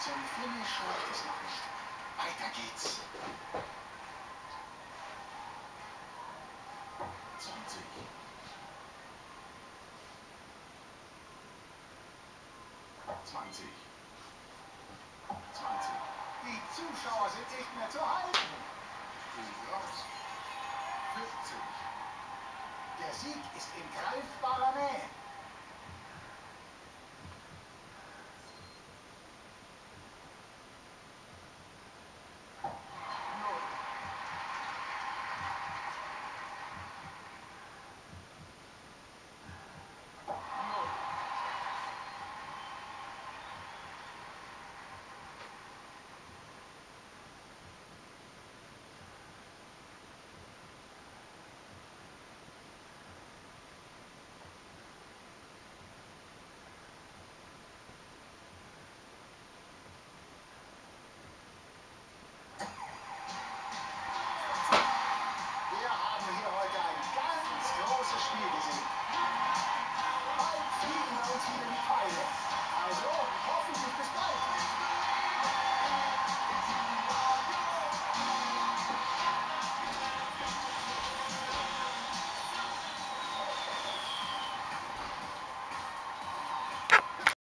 Zum Finish reicht es noch nicht. Weiter geht's. 20. 20. 20. Die Zuschauer sind nicht mehr zu halten. Gut raus. 40. Der Sieg ist in greifbarer Nähe.